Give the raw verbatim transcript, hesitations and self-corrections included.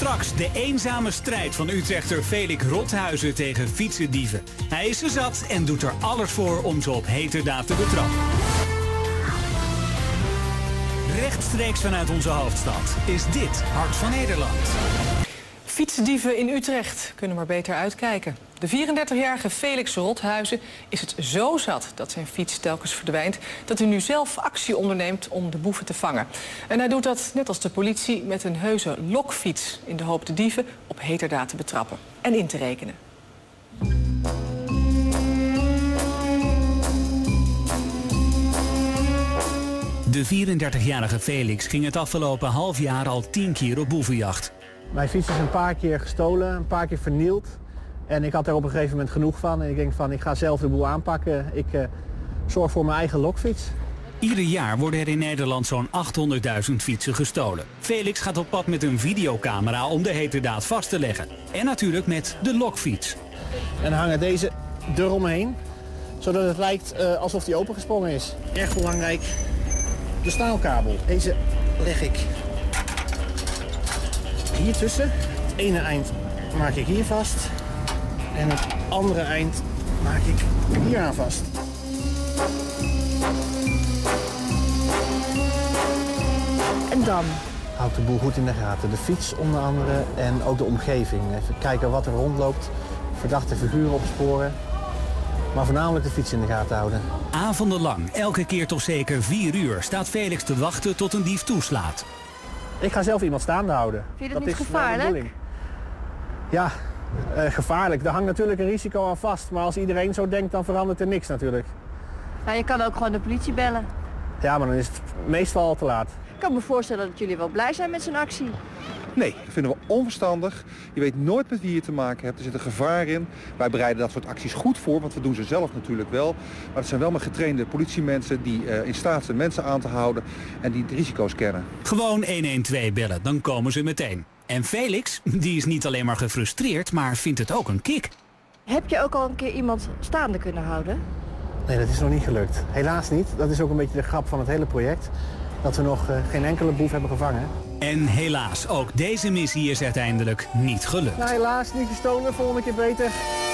Straks de eenzame strijd van Utrechter Felix Rothuizen tegen fietsendieven. Hij is er zat en doet er alles voor om ze op heterdaad te betrappen. Rechtstreeks vanuit onze hoofdstad is dit Hart van Nederland. Fietsdieven in Utrecht kunnen maar beter uitkijken. De vierendertigjarige Felix Rothuizen is het zo zat dat zijn fiets telkens verdwijnt, dat hij nu zelf actie onderneemt om de boeven te vangen. En hij doet dat, net als de politie, met een heuse lokfiets, in de hoop de dieven op heterdaad te betrappen en in te rekenen. De vierendertigjarige Felix ging het afgelopen half jaar al tien keer op boevenjacht. Mijn fiets is een paar keer gestolen, een paar keer vernield. En ik had er op een gegeven moment genoeg van. En ik denk van, ik ga zelf de boel aanpakken. Ik uh, zorg voor mijn eigen lokfiets. Ieder jaar worden er in Nederland zo'n achthonderdduizend fietsen gestolen. Felix gaat op pad met een videocamera om de heterdaad vast te leggen. En natuurlijk met de lokfiets. En dan hangen deze eromheen, zodat het lijkt uh, alsof die opengesprongen is. Erg belangrijk, de staalkabel. Deze leg ik hier tussen. Het ene eind maak ik hier vast. En het andere eind maak ik hier aan vast. En dan? Houd de boel goed in de gaten. De fiets onder andere en ook de omgeving. Even kijken wat er rondloopt. Verdachte figuren opsporen. Maar voornamelijk de fiets in de gaten houden. Avondenlang, elke keer toch zeker vier uur, staat Felix te wachten tot een dief toeslaat. Ik ga zelf iemand staande houden. Vind je dat, dat niet is gevaarlijk? Ja, uh, gevaarlijk. Daar hangt natuurlijk een risico aan vast. Maar als iedereen zo denkt, dan verandert er niks natuurlijk. Nou, je kan ook gewoon de politie bellen. Ja, maar dan is het meestal al te laat. Ik kan me voorstellen dat jullie wel blij zijn met zo'n actie. Nee, dat vinden we onverstandig. Je weet nooit met wie je te maken hebt. Er zit een gevaar in. Wij bereiden dat soort acties goed voor, want we doen ze zelf natuurlijk wel. Maar het zijn wel maar getrainde politiemensen die uh, in staat zijn mensen aan te houden en die de risico's kennen. Gewoon honderdtwaalf bellen, dan komen ze meteen. En Felix, die is niet alleen maar gefrustreerd, maar vindt het ook een kick. Heb je ook al een keer iemand staande kunnen houden? Nee, dat is nog niet gelukt. Helaas niet. Dat is ook een beetje de grap van het hele project. Dat we nog uh, geen enkele boef hebben gevangen. En helaas, ook deze missie is uiteindelijk niet gelukt. Nou, helaas niet gestolen, volgende keer beter.